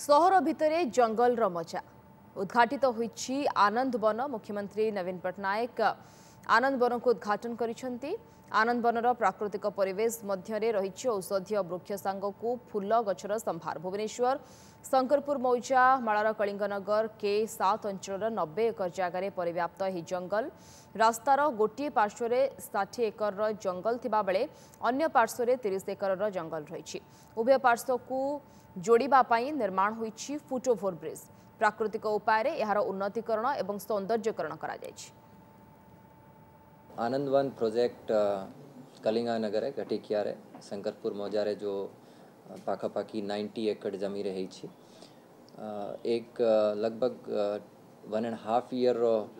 सहर भितरे जंगल मजा उद्घाटित होईछि आनंद वन। मुख्यमंत्री नवीन पट्टनायक आनंद वन को उद्घाटन करिसेंति। आनंद बनर प्राकृतिक परिवेश मध्य रही औषधीय वृक्ष सांगकू फूल गछर संभार। भुवनेश्वर शंकरपुर मौजा मालार कलिंगनगर के 7 अंचल 90 एकर जगार परिव्याप्त यह जंगल रास्तार गोटे पार्श्व 60 एकर जंगल थिबा बेले अन्य पार्श्व 30 एकर जंगल रही। उभय पार्श्व को जोड़िबा पाई निर्माण होईछि फुटओभर ब्रिज। प्राकृतिक उपाय यार उन्नतीकरण एवं सौंदर्यकरण करा जायछि। आनंद वन प्रोजेक्ट कलिंगनगर घटिकिया शंकरपुर मौजारे जो पाखापाखी 90 एकड़ जमी रही एक लगभग 1.5 ईयर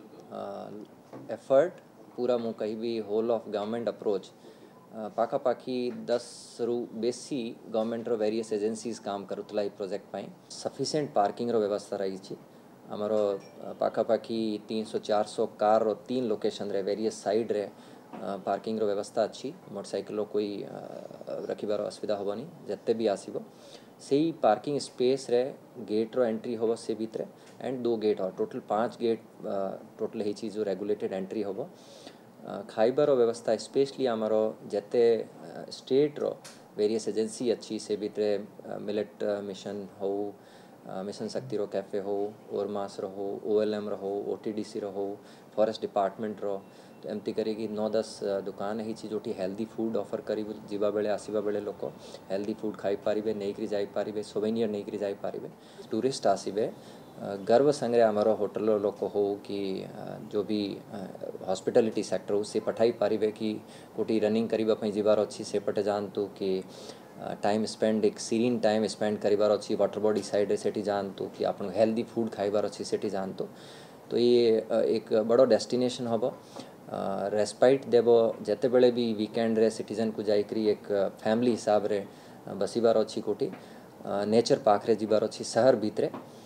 एफर्ट पूरा मु कहीं भी होल ऑफ गवर्नमेंट अप्रोच पाखापाखी 10 रु बेसी गवर्नमेंट रो वेरियस एजेंसीज काम करुतला प्रोजेक्ट पाई सफिशिएंट पार्किंग रो व्यवस्था रही। आमर पाखापाखी 300-400 कार 3 लोकेशन रे वेरियस साइड रे पार्किंग रो व्यवस्था अच्छी। मोटरसाइकिल कोई रखिबार असुविधा होबनी जत्ते भी आसीबो से पार्किंग स्पेस रे गेट रो एंट्री होबो से भितरे एंड 2 गेट हो टोटल 5 गेट टोटल हेची जो रेगुलेटेड एंट्री होबो। खाइबार व्यवस्था स्पेशली आमर जते स्टेट रो वेरियस एजेंसी अच्छी से भितरे मिलेट मिशन हो मिशन शक्ति रो कैफे हो ओरमास रो हो OLM रो हो OTDC रो हो फॉरेस्ट डिपार्टमेंट रो तो एमती करी 9-10 दुकान है जोटी हेल्दी फूड ऑफर करी जीवा बेले आसीबा बेले लोक हेल्दी फूड खाई पारिबे नहीं जाई पारिबे सोवेनियर नहीं जाई पारिबे टूरिस्ट आसीबे गर्व संगे आमर होटल लोक हो कि जो भी हॉस्पिटलिटी सेक्टर हो से पठाई पारिबे कि कोटी रनिंग करिबा पई जीवार अछि से पटे जानतु कि टाइम स्पेंड एक सीरीन टाइम स्पेंड करिबार अच्छी वाटर बॉडी साइड से जानतु कि आप हेल्दी फूड खाइबार अच्छी से जानतु तो ये एक बड़ो डेस्टिनेशन हम रेस्पाइट देव जिते बड़े भी वीकेंड रे सिटीजन को जाकरी एक फैमिली हिसाब रे बसिबार अच्छी कोटी नेचर पार्क रे जीबार अच्छी शहर भितरे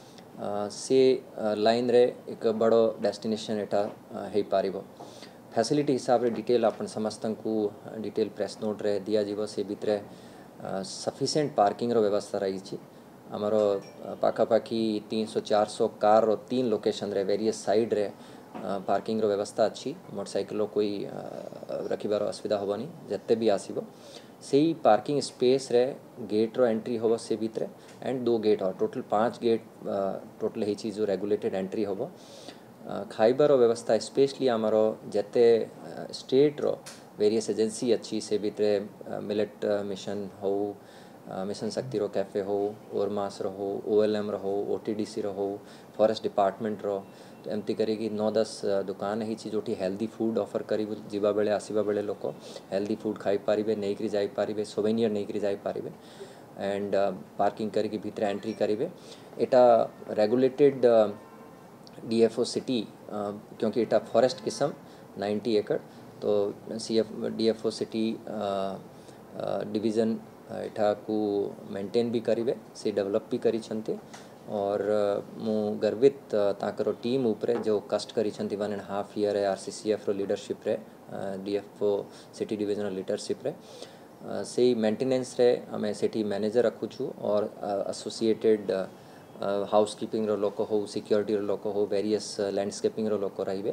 से लाइन रे एक बड़ो डेस्टिनेशन एटा है पारिबो। फैसिलिटी हिसाब रे डिटेल अपन समस्त को डिटेल प्रेस नोट रे दिया जीवो से भितरे सफिशिएंट पार्किंग रो व्यवस्था रही। आमर पाखापाखी 300-400 कार 3 लोकेशन रे वेरियस साइड रे पार्किंग रो व्यवस्था अच्छी। मोटरसाइकिल कोई रखिबार असुविधा होबनी जत्ते भी आसीबो से पार्किंग स्पेस रे गेट रो एंट्री होबो से भितरे एंड 2 गेट हो टोटल 5 गेट टोटल हेची जो रेगुलेटेड एंट्री होबो। खाइबार व्यवस्था स्पेशली आमर जते स्टेट रो वेरियस एजेंसी अच्छी से भितरे मिलेट मिशन हो मिशन शक्ति रो कैफे हो ओरमास रो हो OLM रो हो OTDC रो हो फॉरेस्ट डिपार्टमेंट रो तो एमती करी 9-10 दुकान है जोटी हेल्दी फूड ऑफर करी जीवा बेले आसीबा बेले लोक हेल्दी फूड खाई पारिबे नहीं जाई पारिबे सोवेनियर नहीं जाई पारिबे एंड पार्किंग करी भितरे एंट्री करिवे। एटा रेगुलेटेड DFO सिटी क्योंकि एटा फॉरेस्ट किस्म 90 एकड़ तो DFO सिटी डिवीजन एठा को मेंटेन भी करिवे से डेवलप भी करी छंते और मु गर्वित ताकर टीम ऊपर जो कष्ट करी छंती 1.5 ईयर RCCF रो लीडरशिप रे DFO सिटी डिवीजनल लीडरशिप रे से मेंटेनेंस रे हमें सिटी मैनेजर रखु छु और एसोसिएटेड हाउसकीपिंग रो लोक हो सिक्योरिटी रो लोक हो वेरियस लैंडस्केपिंग रो लोक रहिबे।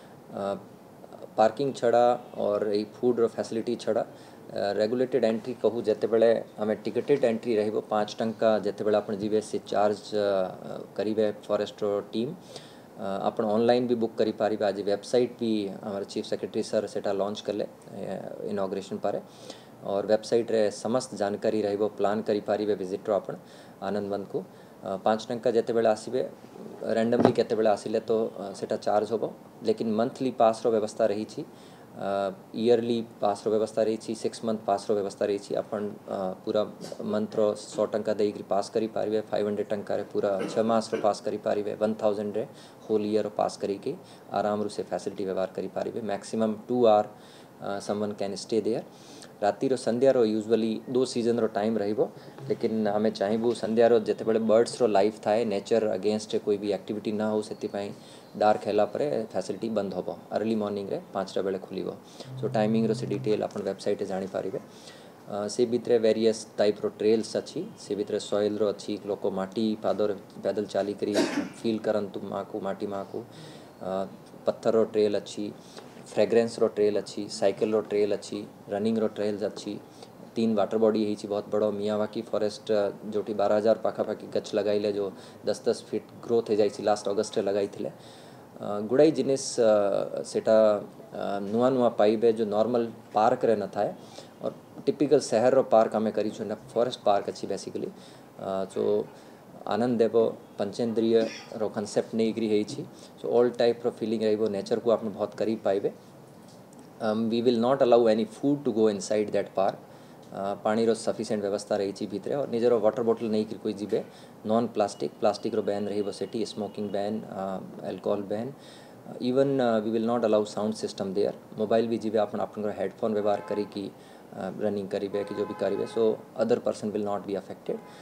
पार्किंग छड़ा और ये फूड रो फैसिलिटी छड़ा रेगुलेटेड एंट्री कहूँ जिते बड़े आम टिकेटेड एंट्री रहिबो 5 टंका जिते बड़े अपन जीवे से चार्ज करिवे फॉरेस्ट टीम अपन ऑनलाइन भी बुक करी पारिबे। आज वेबसाइट भी हमारे चीफ सेक्रेटरी सर सेटा लॉन्च करले इनॉग्रेशन पारे और वेबसाइट रे समस्त जानकारी रहिबो प्लान करी पारिबे विजिटर अपन आनंद वन को 5 टंका जिते बेले आसीबे रैंडमली केते बेले आसिले तो सेटा चार्ज होबो लेकिन मंथली पास रो व्यवस्था रही छी ईयरली पास रो व्यवस्था रही छी 6 मंथ पास रो व्यवस्था रही छी अपन पूरा मंथ रो 100 टंका देकरी पास करी पारिबे 500 टंका रे पूरा 6 मास रो पास करी पारिबे 1000 रे होल ईयर रो पास करी के आराम रो से फैसिलिटी व्यवहार करी पारिबे। Maximum 2 hour someone can stay there. राति रो संध्या रो यूजुअली 2 सीजन रो टाइम रहिबो लेकिन आमे चाहिबू संध्या रो जते बड़े बर्ड्स रो लाइफ थाए नेचर अगेंस्ट कोई भी एक्टिविटी ना हो सेति पई डार्क हैला परे फैसिलिटी बंद होबो अर्ली मॉर्निंग रे 5टा बेले खुलिबो। सो टाइमिंग रो से डिटेल अपन वेबसाइट जानि पारिबे। से भितर वेरियस टाइप रो ट्रेल्स अच्छी से भितर सॉइल रो अच्छी लोक माटी पादर पैदल चाली करी फील करंतु माकू माटी माकू पत्थर रो ट्रेल अच्छी फ्रेग्रेंस रो ट्रेल अच्छी साइकिल रो ट्रेल अच्छी रनिंग रो ट्रेल्स अच्छी 3 वाटर बॉडी है बहुत बड़ो मियावाकी फॉरेस्ट जोटी 12,000 पाखापाखि गछ लगाइले जो 10-10 फीट ग्रोथ हो जाए लास्ट अगस्ट लगाई थिले गुड़ाई जिनिस सेटा नुआ नुआ पाइबे जो नॉर्मल पार्क रे न थाए और टिपिकल शहर रो पार्क आमे करी छु फॉरेस्ट पार्क अच्छी बेसिकली सो आनंद देव पंचेंद्रिय रो कॉन्सेप्ट नहीं करी है सो ऑल टाइप रो फीलिंग रही नेचर को आपने बहुत करीब पाइबे we will not allow any food to go inside that park पानी रो सफिशिएंट व्यवस्था रही भितर और निजर वाटर बॉटल नहीं कोई जीवे नॉन प्लास्टिक रो बैन रही सेठी smoking ban alcohol ban even we will not allow sound system there mobile भी जीवे अपन हेडफोन व्यवहार करी कि रनिंग करीबे कि जो भी करीबे so other person will not be affected